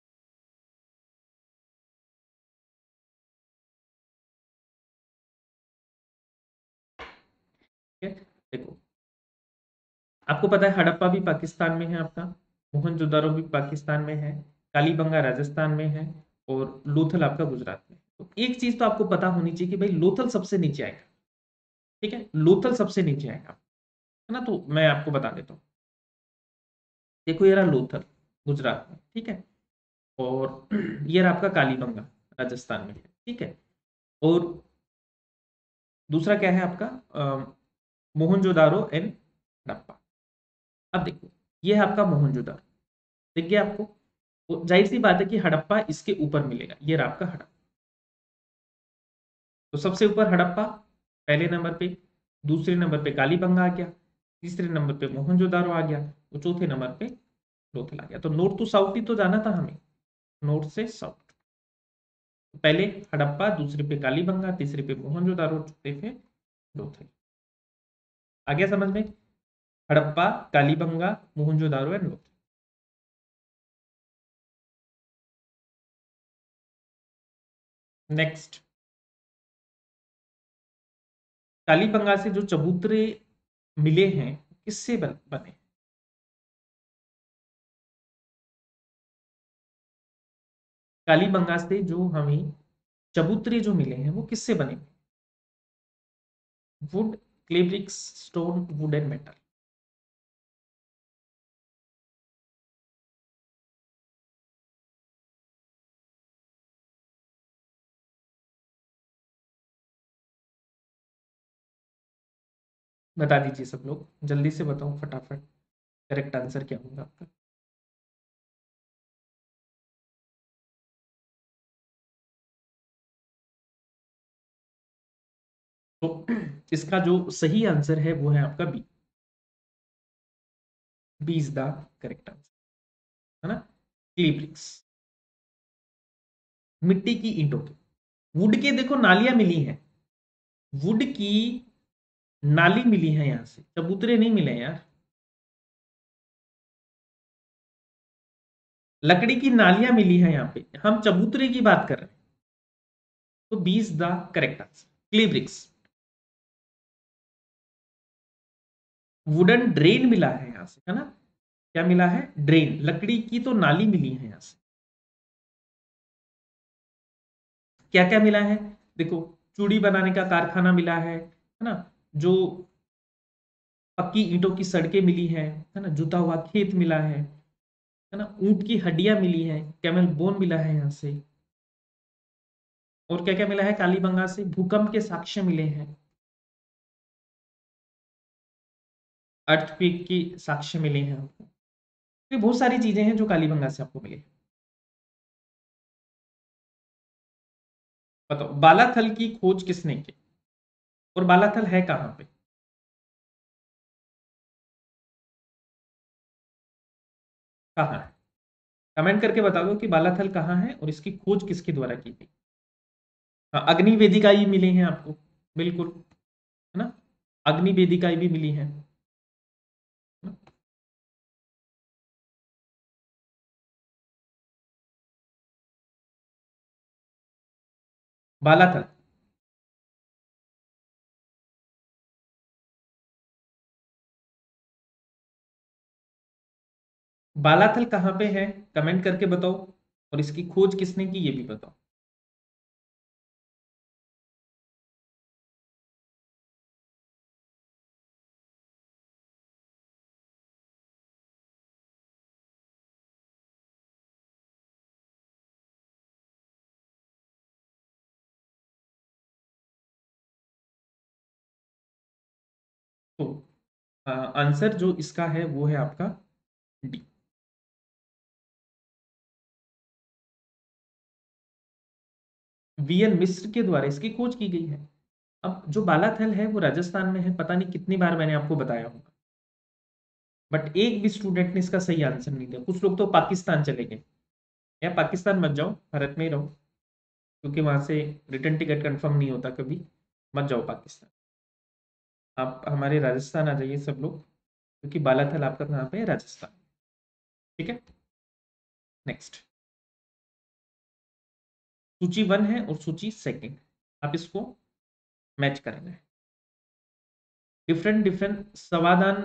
S1: ठीक है, देखो, आपको पता है हड़प्पा भी पाकिस्तान में है आपका, मोहनजोदारो भी पाकिस्तान में है, कालीबंगा राजस्थान में है, और लोथल आपका गुजरात में। तो एक चीज तो आपको पता होनी चाहिए कि भाई लोथल सबसे नीचे आएगा। ठीक है, लोथल सबसे नीचे आएगा, है ना। तो मैं आपको बता देता हूँ, देखो ये रहा लोथल गुजरात में, ठीक है, और ये रहा आपका कालीबंगा राजस्थान में है, ठीक है, और दूसरा क्या है आपका अ, मोहनजोदारो एंड हड़प्पा। अब देखो, ये है आपका मोहनजोदारो, दिख गया आपको। तो जाहिर सी बात है कि हड़प्पा इसके ऊपर मिलेगा, ये रहा आपका हड़प्पा। तो सबसे ऊपर हड़प्पा पहले नंबर पे, दूसरे नंबर पे कालीबंगा आ गया, तीसरे नंबर पे मोहनजोदारो आ गया, तो चौथे नंबर पे लोथल आ गया। तो नॉर्थ टू साउथ ही तो जाना था हमें, नॉर्थ से साउथ। पहले हड़प्पा, दूसरे पे कालीबंगा, तीसरे पे मोहनजोदारो, चौथे पे लोथल। आ गया समझ में? हड़प्पा, कालीबंगा, मोहनजोदारो एंड लोथल। नेक्स्ट, कालीबंगा से जो चबूतरे मिले हैं किससे बन, बने? कालीबंगा से जो हमें चबूतरे जो मिले हैं वो किससे बने? Wood, clay bricks, stone, wood and metal. बता दीजिए सब लोग, जल्दी से बताओ फटाफट, करेक्ट आंसर क्या होगा आपका? तो इसका जो सही आंसर है वो है आपका B. B is the correct answer, है ना। क्ले ब्रिक्स, मिट्टी की ईंटों की। वुड के देखो नालियां मिली हैं, वुड की नाली मिली है, यहां से चबूतरे नहीं मिले यार। लकड़ी की नालियां मिली है यहाँ पे, हम चबूतरे की बात कर रहे हैं। तो B is the correct answer, clay bricks. Wooden drain मिला है यहां से, है ना। क्या मिला है? ड्रेन, लकड़ी की तो नाली मिली है यहां से। क्या क्या मिला है? देखो, चूड़ी बनाने का कारखाना मिला है है ना, जो पक्की ईंटों की सड़कें मिली है है ना, जुता हुआ खेत मिला है है ना, ऊंट की हड्डियां मिली है, कैमल बोन मिला है यहाँ से। और क्या क्या मिला है? कालीबंगा से भूकंप के साक्ष्य मिले हैं, अर्थक्वेक के साक्ष्य मिले हैं आपको। तो बहुत सारी चीजें हैं जो कालीबंगा से आपको मिले। बताओ, बालाथल की खोज किसने की, और बालाथल है कहाँ पे? कहाँ है? कमेंट करके बता दो कि बालाथल कहाँ है और इसकी खोज किसके द्वारा की गई। हाँ, अग्नि वेदिका ही मिले हैं आपको, बिल्कुल, है ना। अग्नि वेदिकाएं भी मिली हैं। बालाथल। बालाथल कहाँ पे है, कमेंट करके बताओ, और इसकी खोज किसने की ये भी बताओ। तो आंसर जो इसका है वो है आपका डी। वीएन मिश्र के द्वारा इसकी खोज की गई है। अब जो बालाथल है वो राजस्थान में है, पता नहीं कितनी बार मैंने आपको बताया होगा, बट एक भी स्टूडेंट ने इसका सही आंसर नहीं दिया। कुछ लोग तो पाकिस्तान चले गए। या पाकिस्तान मत जाओ, भारत में ही रहो, क्योंकि वहां से रिटर्न टिकट कंफर्म नहीं होता कभी। मत जाओ पाकिस्तान, आप हमारे राजस्थान आ जाइए सब लोग, क्योंकि बालाथल आपका कहाँ पे है, राजस्थान। ठीक है, नेक्स्ट। सूची वन है और सूची सेकंड, आप इसको मैच करना है। डिफरेंट डिफरेंट समाधान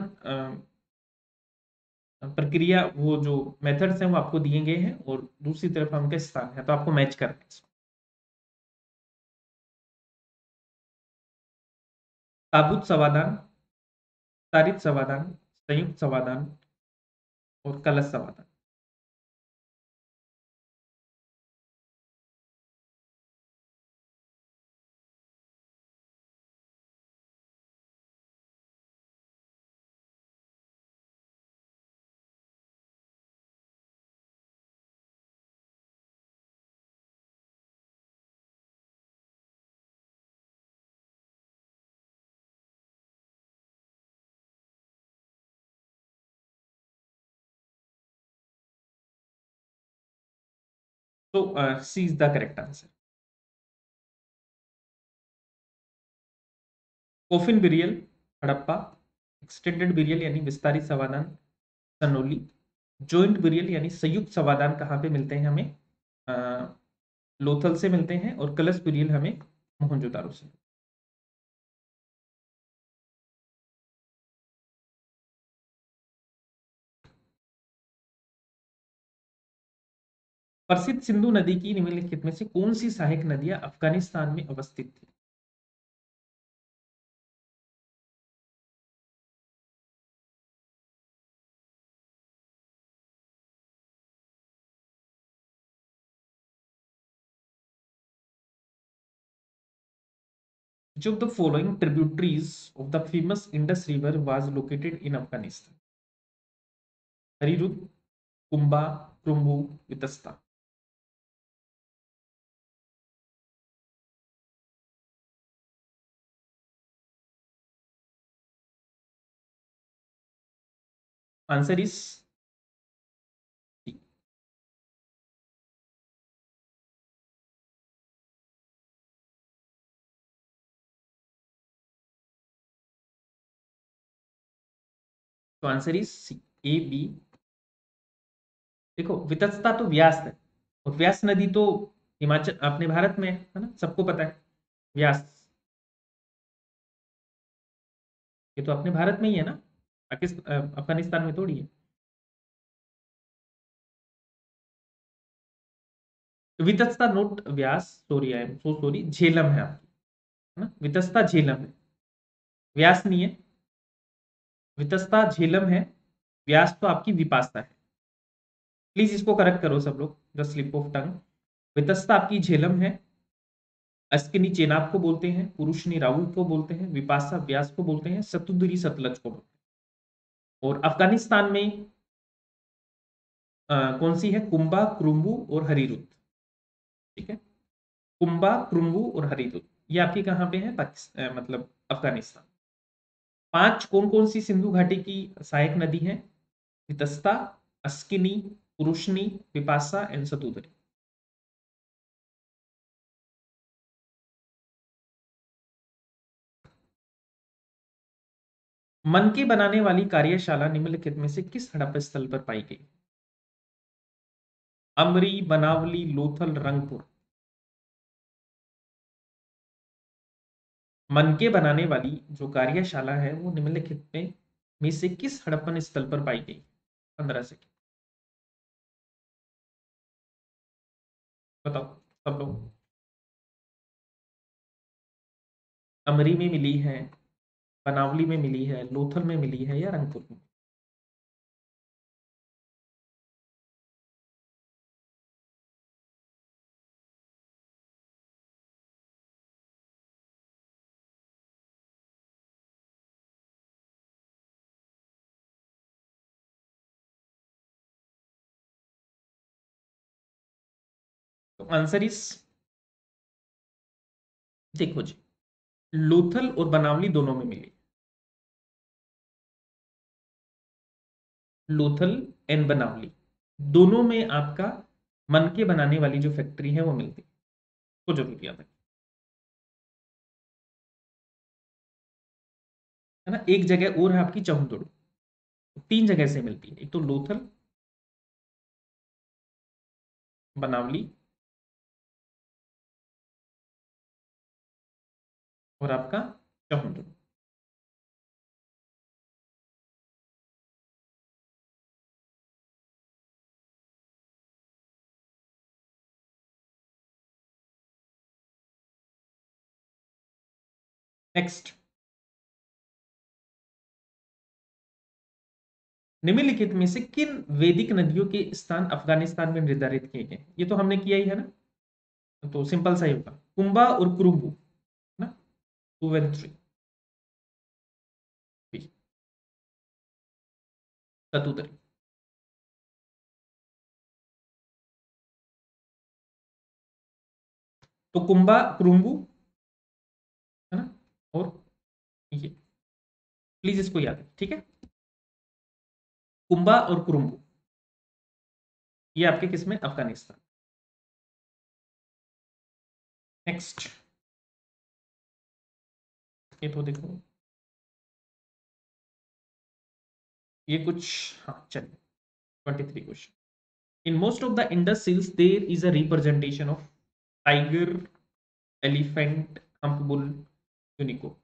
S1: प्रक्रिया, वो जो मेथड्स हैं वो आपको दिए गए हैं, और दूसरी तरफ उनके स्थान है, तो आपको मैच करना है इसको। ताबूत समाधान, तारित समाधान, संयुक्त समाधान और कलश समाधान। तो C is the correct answer. Coffin burial, Harappa. Extended burial यानी विस्तारित समाधान, सनोली। जॉइंट बिरियल यानी संयुक्त समाधान कहाँ पे मिलते हैं हमें, अ, लोथल से मिलते हैं, और कलश बिरियल हमें मोहनजोदारो से। प्रसिद्ध सिंधु नदी की निम्नलिखित में से कौन सी सहायक नदियां अफगानिस्तान में अवस्थित थी। Which of the following tributaries of the famous Indus River was located in Afghanistan? Harirud, Kumbha, Krambu, Vitasta. Answer is C. तो answer is C, A B. देखो वितस्ता तो व्यास है, और व्यास नदी तो हिमाचल अपने भारत में है ना, सबको पता है। व्यास, ये तो अपने भारत में ही है ना, पाकिस्तान अफगानिस्तान में थोड़ी है। Vitasta not Vyas, sorry I am so sorry, Jhelum है आपकी, है ना, वितस्ता झेलम है, व्यास नहीं है। वितस्ता झेलम है, व्यास तो आपकी विपासता है। प्लीज इसको करेक्ट करो सब लोग, the slip of tongue. Vitasta आपकी झेलम है, अस्किनी चेनाब को बोलते हैं, पुरुषनी राउल को बोलते हैं, विपाशा व्यास को बोलते हैं, सतुदरी सतलज को बोलते हैं। और अफगानिस्तान में अ, कौन सी है, कुंभा, क्रुम्बू और हरीरुद। ठीक है, कुंभा, क्रुम्बू और हरीरुद, ये आपकी कहाँ पे है, पाकिस्तान मतलब अफगानिस्तान। पांच कौन कौन सी सिंधु घाटी की सहायक नदी है, वितस्ता, अस्किनी, पुरुषनी, विपाशा एंड सतुदरी। मन के बनाने वाली कार्यशाला निम्नलिखित में से किस हड़प्पा स्थल पर पाई गई? अमरी, बनावली, लोथल, रंगपुर। मन के बनाने वाली जो कार्यशाला है वो निम्नलिखित में में से किस हड़प्पन स्थल पर पाई गई? पंद्रह सेकेंड बताओ सब लोग। अमरी में मिली है, बनावली में मिली है, लोथल में मिली है या रंगपुर में? तो आंसर इस, देखो जी, लोथल और बनावली दोनों में मिली। लोथल एंड बनावली दोनों में आपका मन के बनाने वाली जो फैक्ट्री है वो मिलती है। तो जरूर याद है है ना। एक जगह और है आपकी चहुंदुड़, तीन जगह से मिलती है, एक तो लोथल, बनावली और आपका चहुंदुड़। नेक्स्ट, निम्नलिखित में से किन वैदिक नदियों के स्थान अफगानिस्तान में निर्धारित किए गए? ये तो हमने किया ही है ना, तो सिंपल सा ही होगा, कुंभा और कुरुम्बू, है ना, टू एंड थ्री। सतुतरी। तो कुंभा कुरुम्बू, है ना, और ये, प्लीज इसको याद है, ठीक है। कुंभा और कुरुम्बू, ये आपके किस में? अफगानिस्तान। नेक्स्ट, ये तो देखो, ये कुछ, हाँ चलिए, twenty three question. In most of the Indus seals there is a representation of tiger, elephant, hump bull, unicorn.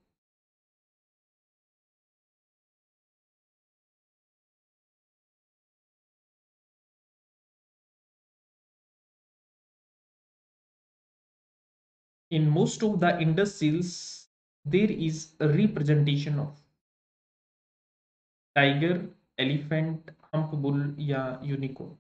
S1: In most of the Indus seals, there is a representation of tiger, elephant, hump bull या unicorn.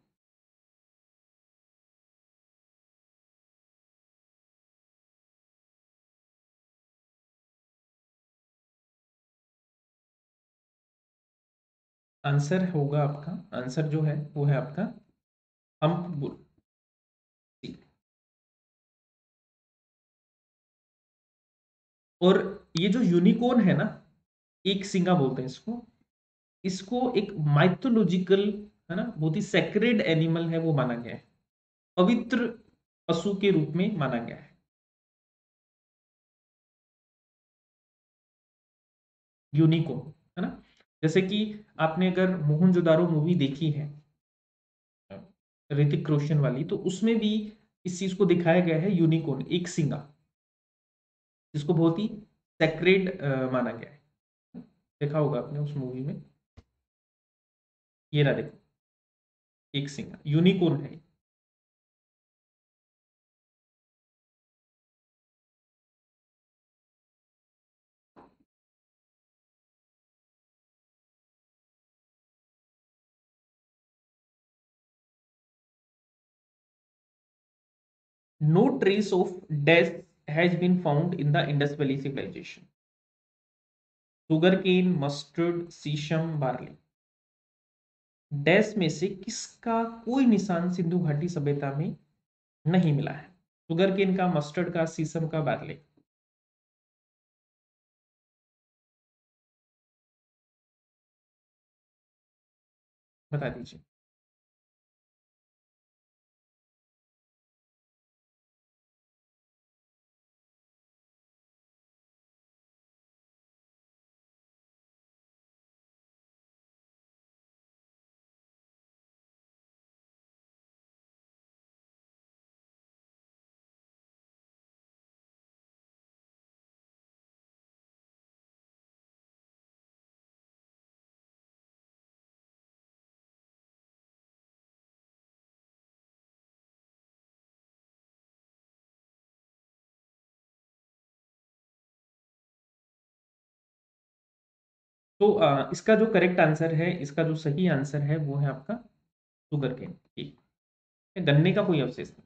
S1: Answer होगा आपका, answer जो है वो है आपका hump bull. और ये जो यूनिकॉर्न है ना, एक सिंगा बोलते हैं इसको, इसको एक माइथोलॉजिकल, है ना, बहुत ही सेक्रेड एनिमल है वो माना गया है, पवित्र पशु के रूप में माना गया है यूनिकॉर्न, है ना। जैसे कि आपने अगर मोहनजोदारो मूवी देखी है ऋतिक रोशन वाली, तो उसमें भी इस चीज को दिखाया गया है, यूनिकॉर्न एक सिंगा, जिसको बहुत ही सेक्रेड माना गया है। देखा होगा आपने उस मूवी में, ये रहा देखो, एक सिंगा यूनिकॉर्न है। No trace of death has been found in the Indus valley civilization. Sugar cane, mustard, sesame, barley, dash में से किसका कोई निशान सिंधु घाटी सभ्यता में नहीं मिला है? शुगर केन का, मस्टर्ड का, सीसम का, बार्ली। बता दीजिए। तो आ, इसका जो करेक्ट आंसर है, इसका जो सही आंसर है वो है आपका शुगर केन। ठीक है, गन्ने का कोई अवशेष नहीं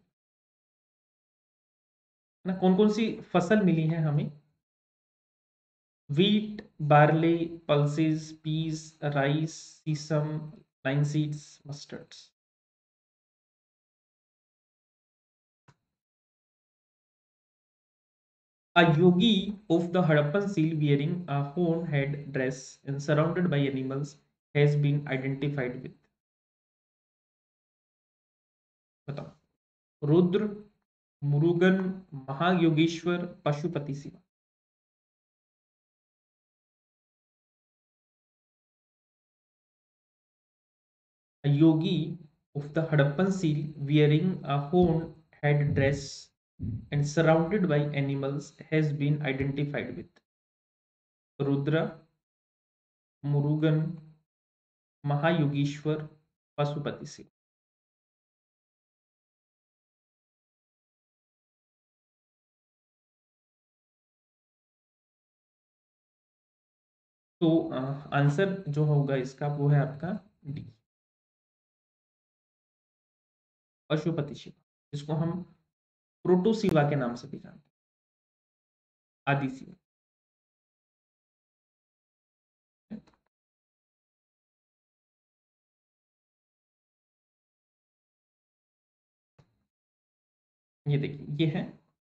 S1: है ना। कौन कौन सी फसल मिली है हमें? wheat, barley, pulses, peas, rice, sesame, linseeds, mustards. A yogi of the Harappan seal wearing a horn head dress and surrounded by animals has been identified with. बताओ। Rudra, Murugan, महायोगेश्वर, Pashupati Shiv. A yogi of the Harappan seal wearing a horn head dress and surrounded by animals has been identified with Rudra, Murugan, महायोगीश्वर, Pashupati Shiv. तो answer जो होगा इसका वो है आपका D, Pashupati Shiv, जिसको हम प्रोटो शिवा के नाम से भी जानते हैं, आदि शिव। ये देखिए, ये है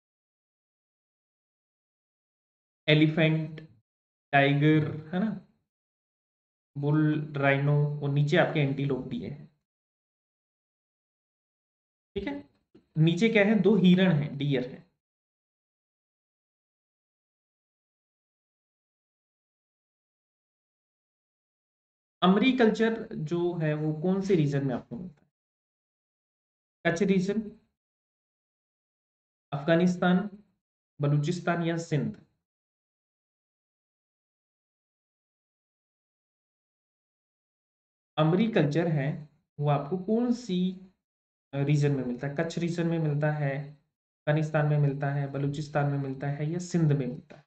S1: एलिफेंट, टाइगर, है ना, बुल, राइनो, और नीचे आपके एंटीलोप दिए हैं। ठीक है, नीचे क्या है? दो हिरण है, डियर है। अमरीकल्चर जो है वो कौन से रीजन में आपको मिलता है? कच्छ रीजन, अफगानिस्तान, बलूचिस्तान या सिंध? अमरीकल्चर है वो आपको कौन सी रीजन में मिलता है? कच्छ रीजन में मिलता है, अफगानिस्तान में मिलता है, बलूचिस्तान में मिलता है या सिंध में मिलता है?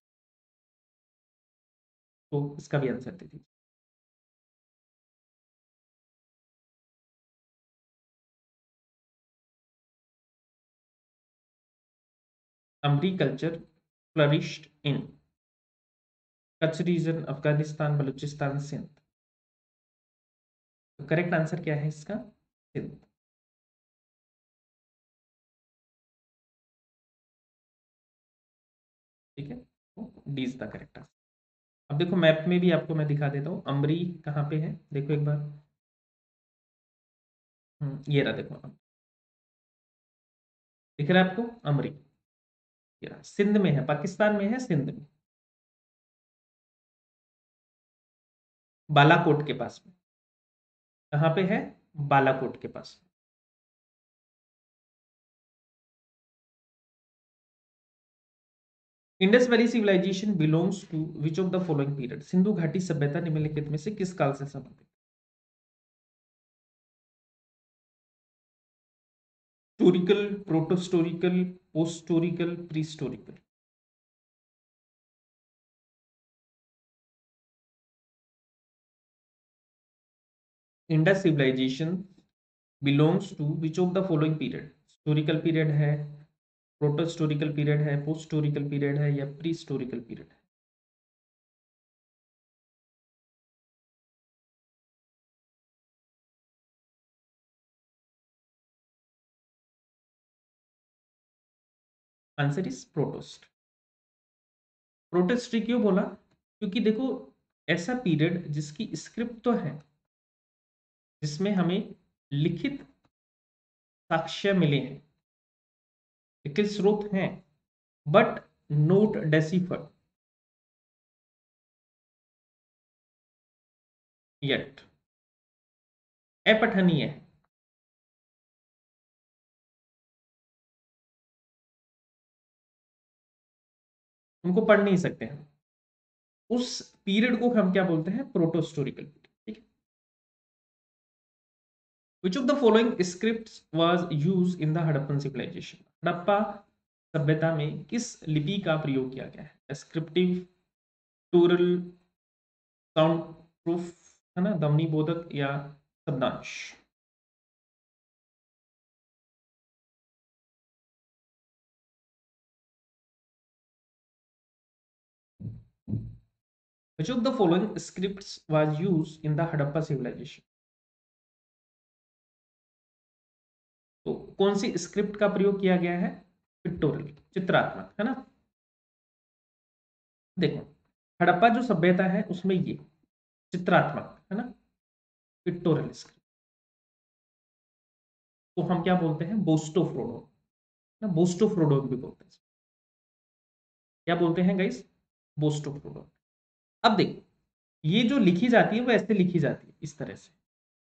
S1: तो इसका भी आंसर दे दीजिए। Agriculture flourished in Kutch region, Afghanistan, Baluchistan, Sindh. तो करेक्ट आंसर क्या है इसका? सिंध। ठीक है, D is the correct answer. अब देखो मैप में भी आपको मैं दिखा देता हूँ, अमरी कहाँ पे है, देखो एक बार। हम्म, ये रहा, देखो दिख रहा है आपको अमरी? ये रहा, सिंध में है, पाकिस्तान में है, सिंध में, बालाकोट के पास में। कहाँ पे है? बालाकोट के पास। Indus valley civilization belongs to which of the following period? Sindhu घाटी सभ्यता निम्नलिखित में से किस काल से संबंधित? Historical, protohistorical, posthistorical, prehistorical? Indus civilization belongs to which of the following period? Historical period है, प्रोटोस्टोरिकल पीरियड है, पोस्टोरिकल पीरियड है या प्रीस्टोरिकल पीरियड है? Answer is protohistoric. प्रोटेस्ट्री क्यों बोला? क्योंकि देखो, ऐसा पीरियड जिसकी स्क्रिप्ट तो है, जिसमें हमें लिखित साक्ष्य मिले हैं, लिखित स्रोत हैं, बट नोट डेसिफर येट, अपठनीय है, उनको पढ़ नहीं सकते हैं। उस पीरियड को हम क्या बोलते हैं? Protohistorical period. ठीक है, which of the following scripts was use in the Harappan civilization? Harappa सभ्यता में किस लिपि का प्रयोग किया गया है? स्क्रिप्टिव, टोरल, साउंड प्रूफ है ना, ध्वनि बोधक या शब्दांश? Which of the following scripts was used in the Harappa civilization? तो कौन सी स्क्रिप्ट का प्रयोग किया गया है? पिक्टोरियल, चित्रात्मक, है ना। देखो, हड़प्पा जो सभ्यता है उसमें ये चित्रात्मक है ना, पिक्टोरियल स्क्रिप्ट, तो हम क्या बोलते हैं? बोस्टोफ्रोडो ना, बोस्टोफ्रोडो भी बोलते हैं। क्या बोलते हैं गाइस? बोस्टोफ्रोडो। अब देखो, ये जो लिखी जाती है वो ऐसे लिखी जाती है, इस तरह से।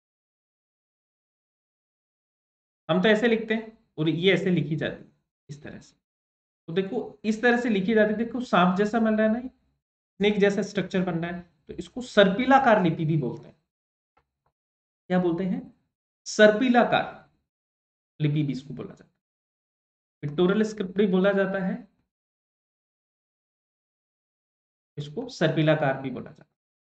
S1: हम तो ऐसे लिखते हैं और ये ऐसे लिखी जाती है, इस तरह से। तो देखो, इस तरह से लिखी जाती है, देखो सांप जैसा बन रहा है ना, स्नेक जैसा स्ट्रक्चर बन रहा है, तो इसको सर्पिलाकार लिपि भी बोलते हैं। क्या बोलते हैं? सर्पिलाकार लिपि भी इसको बोला जाता है, पिक्टोरियल स्क्रिप्ट भी बोला जाता है, इसको सर्पिलाकार भी बोला जाता है।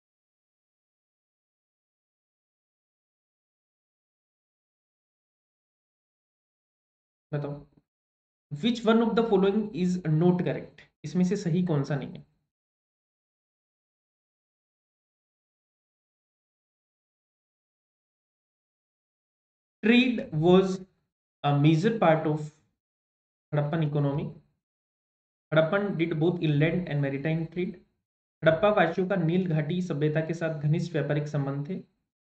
S1: बताओ, which one of the following is not correct? इसमें से सही कौन सा नहीं है? Trade was a major part of Harappan economy. Harappan did both inland and maritime trade. Harappa वासियों का नील घाटी सभ्यता के साथ घनिष्ठ व्यापारिक संबंध थे।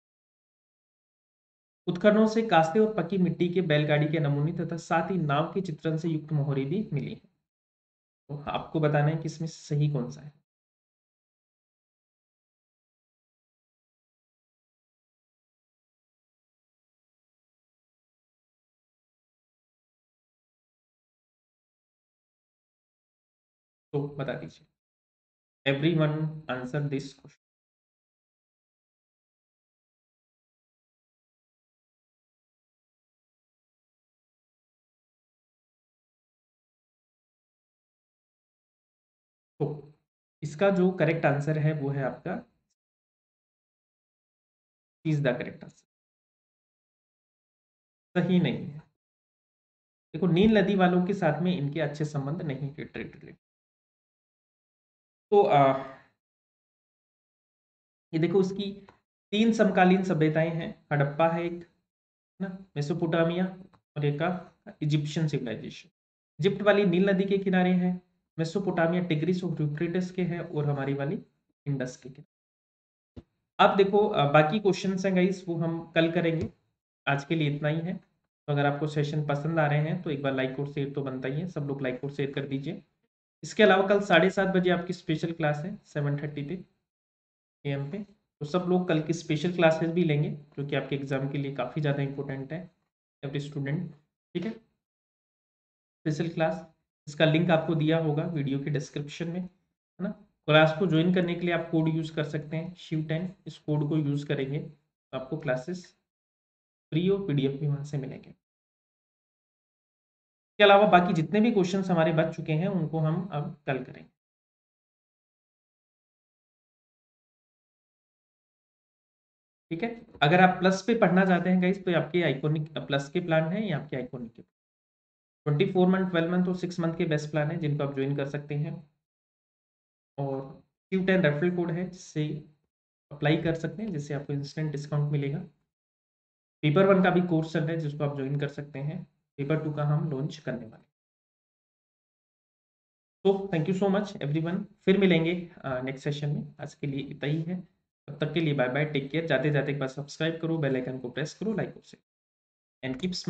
S1: उत्खननों से कास्ते और पकी मिट्टी के बैलगाड़ी के नमूने तथा साथ ही नाव के चित्रण से युक्त मोहरे भी मिली है। तो आपको बताना है कि इसमें सही कौन सा है। तो बता दीजिए, everyone answer this question. तो इसका जो करेक्ट आंसर है वो है आपका, इज द करेक्ट आंसर। सही नहीं है। देखो, नील नदी वालों के साथ में इनके अच्छे संबंध नहीं थे, ट्रेड रिलेटेड। तो आ, ये देखो, उसकी तीन समकालीन सभ्यताएं हैं। हड़प्पा है एक, ना, मेसोपोटामिया, और एक का इजिप्शियन सिविलाइजेशन। इजिप्ट वाली नील नदी के किनारे है, मेसोपोटामिया टिग्रिस और यूफ्रेटिस के है, और हमारी वाली इंडस के किनारे। अब देखो, अ, बाकी क्वेश्चंस हैं गाइस, वो हम कल करेंगे। आज के लिए इतना ही है। तो अगर आपको सेशन पसंद आ रहे हैं तो एक बार लाइक और शेयर तो बनता ही है, सब लोग लाइक और शेयर कर दीजिए। इसके अलावा कल साढ़े सात बजे आपकी स्पेशल क्लास है, सेवन थर्टी पे ए एम पे। तो सब लोग कल की स्पेशल क्लासेस भी लेंगे, जो कि आपके एग्जाम के लिए काफ़ी ज़्यादा इंपॉर्टेंट है, एवरी स्टूडेंट। ठीक है, स्पेशल क्लास, इसका लिंक आपको दिया होगा वीडियो के डिस्क्रिप्शन में, है ना। क्लास को ज्वाइन करने के लिए आप कोड यूज़ कर सकते हैं, शिव टेन। इस कोड को यूज़ करेंगे तो आपको क्लासेस फ्री और पीडीएफ भी वहाँ से मिलेंगे। इसके अलावा बाकी जितने भी क्वेश्चंस हमारे बच चुके हैं उनको हम अब कल करेंगे। ठीक है, अगर आप प्लस पे पढ़ना चाहते हैं गाइस, तो आपके आइकोनिक प्लस के प्लान है या आपके आइकोनिक के twenty four month, twelve month और सिक्स मंथ के बेस्ट प्लान है, जिनको आप ज्वाइन कर सकते हैं। और शिव टेन रेफरल कोड है, जिससे अप्लाई कर सकते हैं, जिससे आपको इंस्टेंट डिस्काउंट मिलेगा। पेपर वन का भी कोर्स चल रहा है, जिसको आप ज्वाइन कर सकते हैं। पेपर टू का हम लॉन्च करने वाले। तो thank you so much everyone, फिर मिलेंगे नेक्स्ट सेशन में। आज के लिए इतना ही है, तब तक के लिए बाय बाय, टेक केयर। जाते जाते एक बार सब्सक्राइब करो, बेल आइकन को प्रेस करो, लाइक करो, एंड कीप